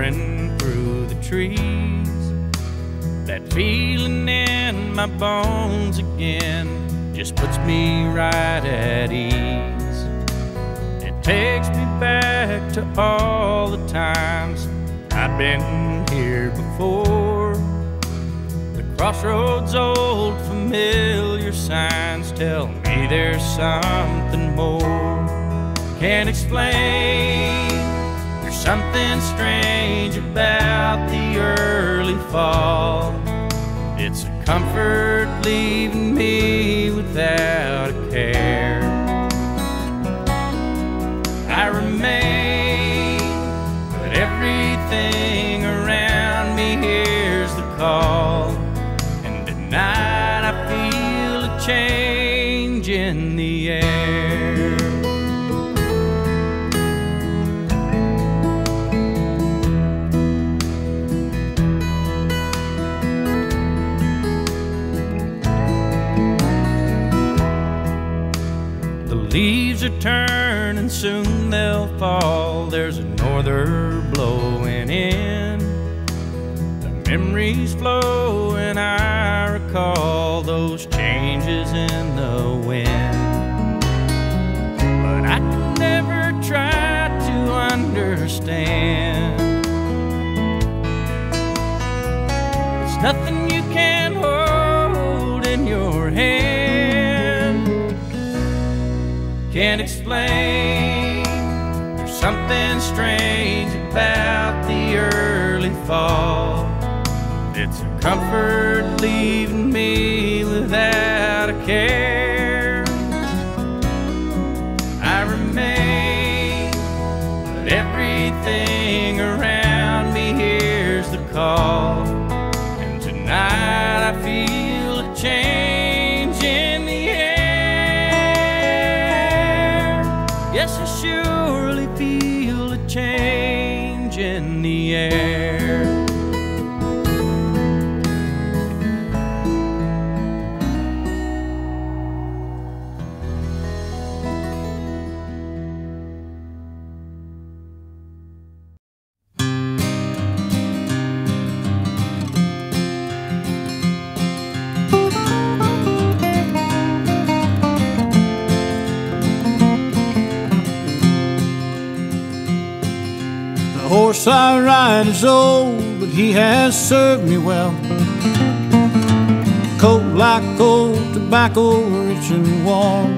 whispering through the trees. That feeling in my bones again just puts me right at ease. It takes me back to all the times I've been here before. The crossroads, old familiar signs tell me there's something more. Can't explain, there's something strange about the early fall. It's a comfort leaving me without a care. I remain, but everything around me hears the call. And tonight I feel a change in the air. The leaves are turning, soon they'll fall. There's a norther blowing in. The memories flow and I recall those changes in the wind. But I can never try to understand. It's nothing you can hold in your hand. Can't explain, there's something strange about the early fall. It's a comfort leaving me without a care. I remain, but everything around me hears the call. And tonight I feel a change in the air. Yes, I surely feel a change in the air. The horse I ride is old, but he has served me well. Coat like old tobacco, rich and warm.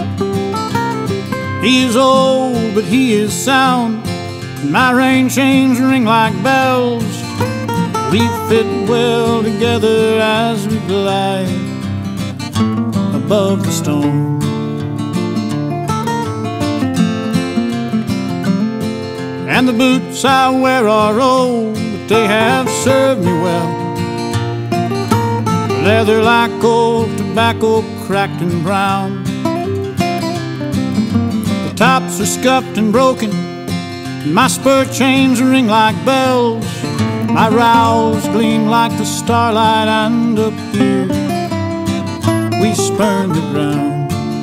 He is old, but he is sound, and my rein chains ring like bells. We fit well together as we glide above the storm. And the boots I wear are old, but they have served me well. Leather like old tobacco, cracked and brown. The tops are scuffed and broken, and my spur chains ring like bells. My rowels gleam like the starlight, and up here we spurn the ground.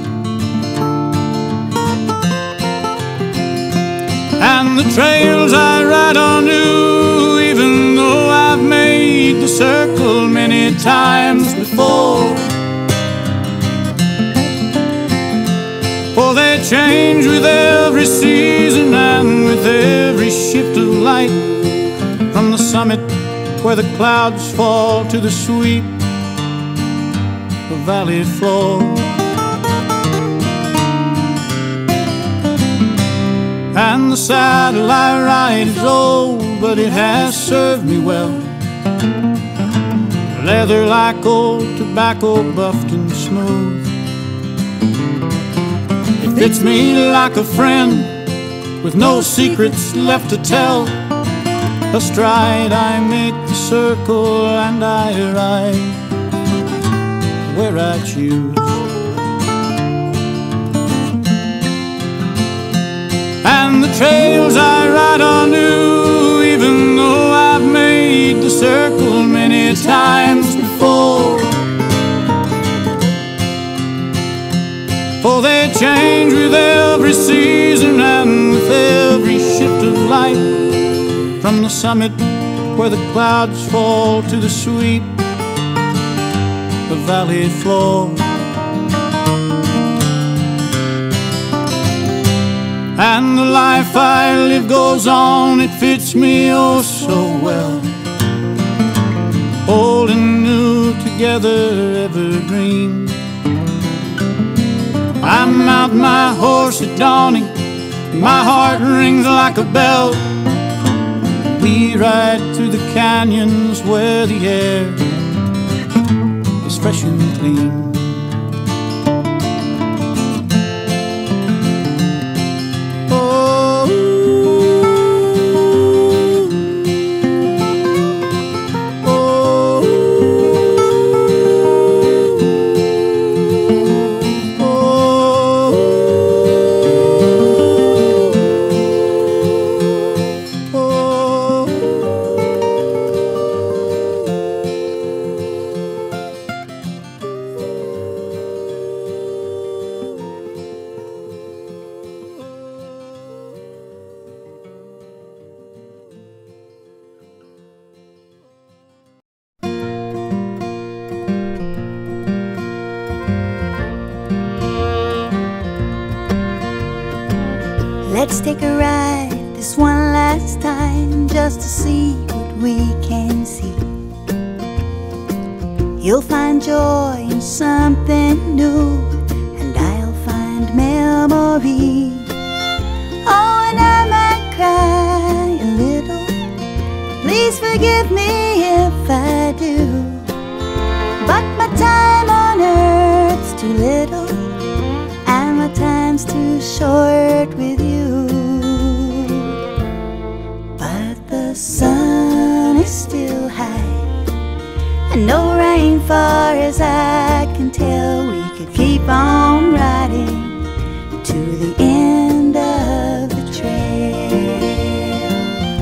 And the trails I ride are new, even though I've made the circle many times before. For they change with every season and with every shift of light, from the summit where the clouds fall to the sweep of valley floor. And the saddle I ride is old, but it has served me well. Leather like old tobacco, buffed and smooth. It fits me like a friend, with no secrets left to tell. Astride I make the circle, and I ride where I choose. And the trails I ride are new, even though I've made the circle many times before. For they change with every season and with every shift of light, from the summit where the clouds fall to the sweep of valley floor. And the life I live goes on, it fits me oh so well. Old and new together, evergreen. I mount my horse at dawning, my heart rings like a bell. We ride through the canyons where the air is fresh and clean. Let's take a ride this one last time, just to see what we can see. You'll find joy in something new, and I'll find memories. Oh, and I might cry a little. Please forgive me if I do. But my time on earth's too little, and my time's too short with you. But the sun is still high, and no rain far as I can tell. We could keep on riding to the end of the trail.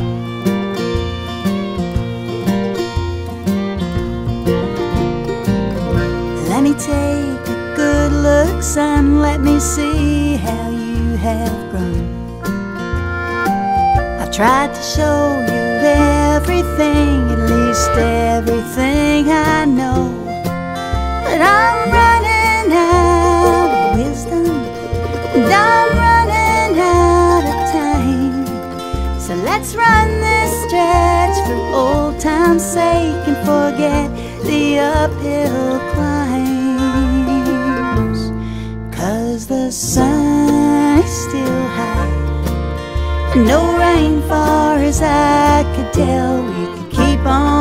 Let me take a good look, son, let me see how you have grown. I've tried to show you everything, at least everything I know. But I'm running out of wisdom, and I'm running out of time. So let's run this stretch for old time's sake and forget the uphill climbs. 'Cause the sun is still high, and no rain far as I could tell. We could keep on